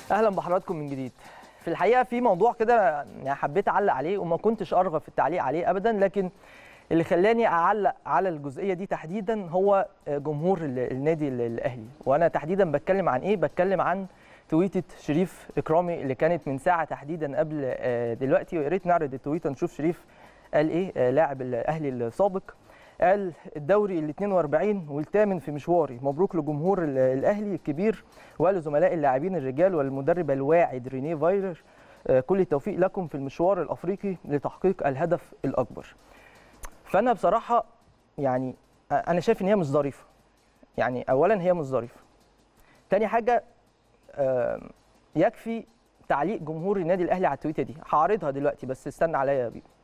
اهلا بحضراتكم من جديد. في الحقيقه في موضوع كده يعني حبيت اعلق عليه وما كنتش ارغب في التعليق عليه ابدا، لكن اللي خلاني اعلق على الجزئيه دي تحديدا هو جمهور النادي الاهلي. وانا تحديدا بتكلم عن ايه؟ بتكلم عن تويته شريف اكرامي اللي كانت من ساعه تحديدا قبل دلوقتي، ويا ريت نعرض التويته نشوف شريف قال ايه. لاعب الاهلي السابق قال: الدوري ال 42 والثامن في مشواري، مبروك لجمهور الاهلي الكبير ولزملاء اللاعبين الرجال والمدرب الواعد رينيه فايلر، كل التوفيق لكم في المشوار الافريقي لتحقيق الهدف الاكبر. فانا بصراحه يعني انا شايف ان هي مش ظريفه. يعني اولا هي مش ظريفه، تاني حاجه يكفي تعليق جمهور النادي الاهلي على التويته دي. هعرضها دلوقتي بس استنى عليا يا بيبو.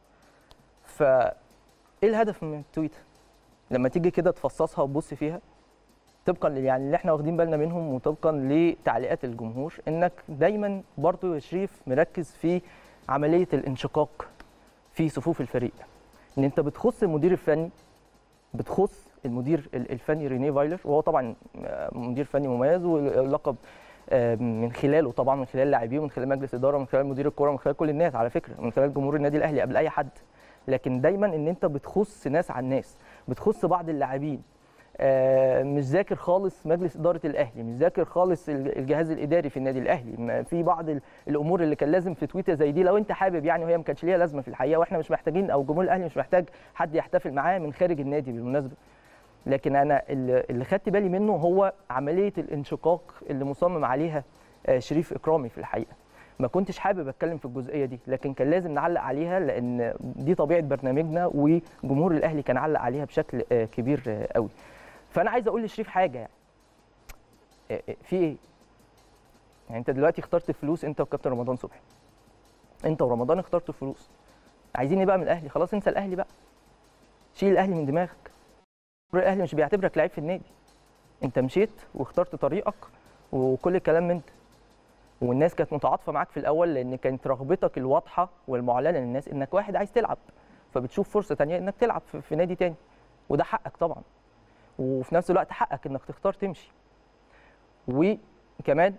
ايه الهدف من التويته؟ لما تيجي كده تفصصها وتبص فيها طبقا يعني اللي احنا واخدين بالنا منهم وطبقا لتعليقات الجمهور، انك دايما برضو يا شريف مركز في عمليه الانشقاق في صفوف الفريق، ان انت بتخص المدير الفني، بتخص المدير الفني رينيه فايلر، وهو طبعا مدير فني مميز واللقب من خلاله طبعا، من خلال لاعبيه ومن خلال مجلس اداره ومن خلال مدير الكره ومن خلال كل الناس على فكره، من خلال جمهور النادي الاهلي قبل اي حد. لكن دايما ان انت بتخص ناس عن ناس، بتخص بعض اللاعبين، مش ذاكر خالص مجلس اداره الاهلي، مش ذاكر خالص الجهاز الاداري في النادي الاهلي. في بعض الامور اللي كان لازم في تويته زي دي لو انت حابب يعني، وهي ما كانش ليها لازمه في الحقيقه، واحنا مش محتاجين او جمهور الاهلي مش محتاج حد يحتفل معاه من خارج النادي بالمناسبه. لكن انا اللي خدت بالي منه هو عمليه الانشقاق اللي مصمم عليها شريف اكرامي في الحقيقه. ما كنتش حابب اتكلم في الجزئيه دي، لكن كان لازم نعلق عليها لان دي طبيعه برنامجنا وجمهور الاهلي كان علق عليها بشكل كبير قوي. فانا عايز اقول لشريف حاجه، يعني في ايه؟ يعني انت دلوقتي اخترت الفلوس، انت وكابتن رمضان صبحي، انت ورمضان اخترتوا الفلوس، عايزين ايه بقى من الاهلي؟ خلاص انسى الاهلي بقى، شيل الاهلي من دماغك. الاهلي مش بيعتبرك لعيب في النادي، انت مشيت واخترت طريقك وكل الكلام من انت، والناس كانت متعاطفه معاك في الاول لان كانت رغبتك الواضحه والمعلنه للناس انك واحد عايز تلعب، فبتشوف فرصه ثانيه انك تلعب في نادي ثاني، وده حقك طبعا، وفي نفس الوقت حقك انك تختار تمشي. وكمان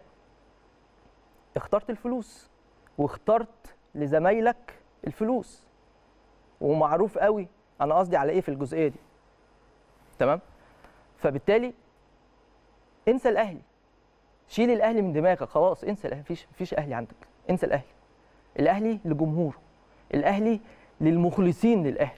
اخترت الفلوس واخترت لزمايلك الفلوس، ومعروف قوي انا قصدي على ايه في الجزئيه دي، تمام؟ فبالتالي انسى الاهلي، شيل الاهلي من دماغك، خلاص انسى الاهلي، مفيش اهلي عندك، انسى الاهلي. الاهلي لجمهوره، الاهلي للمخلصين للاهلي،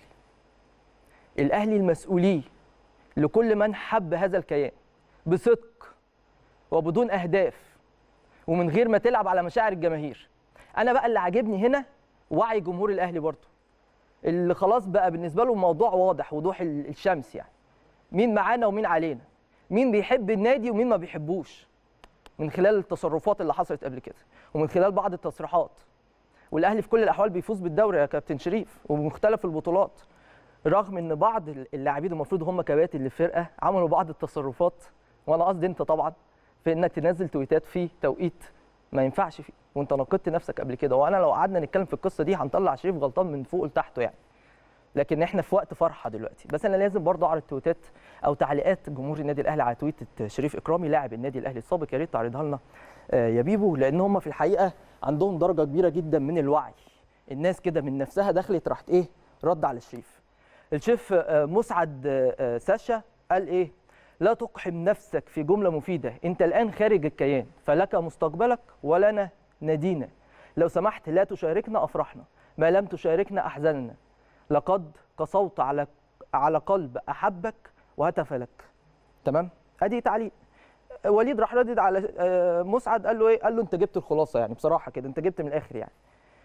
الاهلي المسؤولين، لكل من حب هذا الكيان بصدق وبدون اهداف ومن غير ما تلعب على مشاعر الجماهير. انا بقى اللي عاجبني هنا وعي جمهور الاهلي برضه، اللي خلاص بقى بالنسبه له الموضوع واضح وضوح الشمس، يعني مين معانا ومين علينا، مين بيحب النادي ومين ما بيحبوش، من خلال التصرفات اللي حصلت قبل كده ومن خلال بعض التصريحات. والاهلي في كل الاحوال بيفوز بالدوري يا كابتن شريف وبمختلف البطولات، رغم ان بعض اللاعبين المفروض هم كباتن للفرقه عملوا بعض التصرفات، وانا قصدي انت طبعا، في انك تنزل تويتات في توقيت ما ينفعش فيه، وانت ناقدت نفسك قبل كده. وانا لو قعدنا نتكلم في القصه دي هنطلع شريف غلطان من فوق لتحته يعني، لكن احنا في وقت فرحه دلوقتي. بس انا لازم برضه اعرض تويتات او تعليقات جمهور النادي الاهلي على تويته شريف اكرامي لاعب النادي الاهلي السابق، يا ريت تعرضها لنا يا بيبو، لان هم في الحقيقه عندهم درجه كبيره جدا من الوعي. الناس كده من نفسها دخلت راحت ايه؟ رد على الشريف. الشيف مسعد ساشا قال ايه؟ لا تقحم نفسك في جمله مفيده، انت الان خارج الكيان، فلك مستقبلك ولنا نادينا، لو سمحت لا تشاركنا افرحنا، ما لم تشاركنا احزننا، لقد قسوت على قلب احبك وهتف لك. تمام؟ ادي تعليق. وليد راح ردد على مسعد، قال له ايه؟ قال له انت جبت الخلاصه، يعني بصراحه كده انت جبت من الاخر يعني.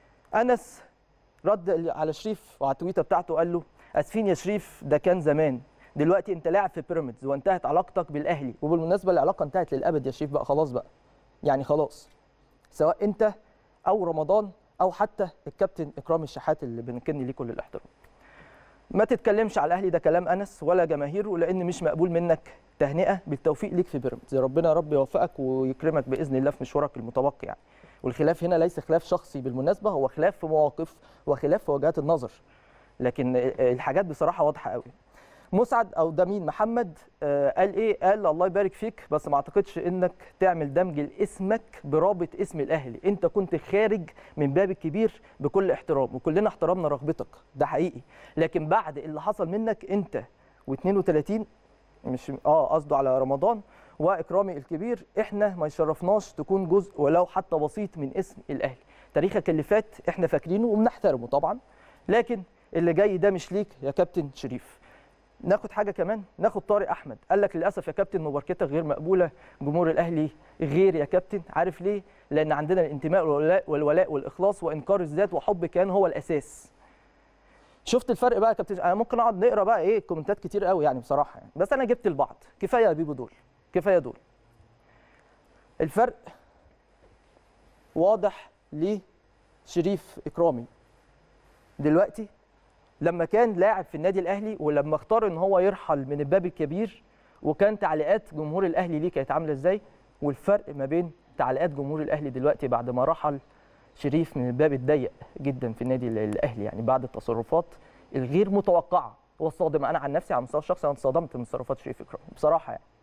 انس رد على شريف وعلى التويته بتاعته قال له: اسفين يا شريف، ده كان زمان، دلوقتي انت لاعب في بيراميدز وانتهت علاقتك بالاهلي، وبالمناسبه العلاقه انتهت للابد يا شريف بقى، خلاص بقى يعني، خلاص، سواء انت او رمضان او حتى الكابتن اكرامي الشحات اللي بنكن ليه كل الاحترام. ما تتكلمش على الاهلي، ده كلام انس ولا جماهيره، لان مش مقبول منك. تهنئه بالتوفيق ليك في بيراميدز، ربنا يا رب يوفقك ويكرمك باذن الله في مشوارك المتبقي يعني. والخلاف هنا ليس خلاف شخصي بالمناسبه، هو خلاف في مواقف وخلاف في وجهات النظر، لكن الحاجات بصراحه واضحه قوي. مسعد او ده مين محمد قال ايه؟ قال الله يبارك فيك بس ما اعتقدش انك تعمل دمج لاسمك برابط اسم الاهلي، انت كنت خارج من باب الكبير بكل احترام وكلنا احترمنا رغبتك ده حقيقي، لكن بعد اللي حصل منك انت و32 مش قصده على رمضان واكرامي الكبير، احنا ما يشرفناش تكون جزء ولو حتى بسيط من اسم الاهلي. تاريخك اللي فات احنا فاكرينه وبنحترمه طبعا، لكن اللي جاي ده مش ليك يا كابتن شريف. ناخد حاجه كمان، ناخد طارق احمد قال لك للاسف يا كابتن مباركتك غير مقبوله، جمهور الاهلي غير يا كابتن. عارف ليه؟ لان عندنا الانتماء والولاء والاخلاص وانكار الذات وحب كان هو الاساس. شفت الفرق بقى يا كابتن؟ انا ممكن اقعد نقرا بقى ايه كومنتات كتير قوي يعني بصراحه يعني، بس انا جبت البعض، كفايه يا بيبو دول، كفايه دول. الفرق واضح لشريف اكرامي دلوقتي لما كان لاعب في النادي الاهلي ولما اختار ان هو يرحل من الباب الكبير، وكان تعليقات جمهور الاهلي ليه كانت عامله ازاي، والفرق ما بين تعليقات جمهور الاهلي دلوقتي بعد ما رحل شريف من الباب الضيق جدا في النادي الاهلي، يعني بعد التصرفات الغير متوقعه والصادمه. انا عن نفسي على المستوى الشخصي انا اتصدمت من تصرفات شريف اكرامي بصراحه يعني.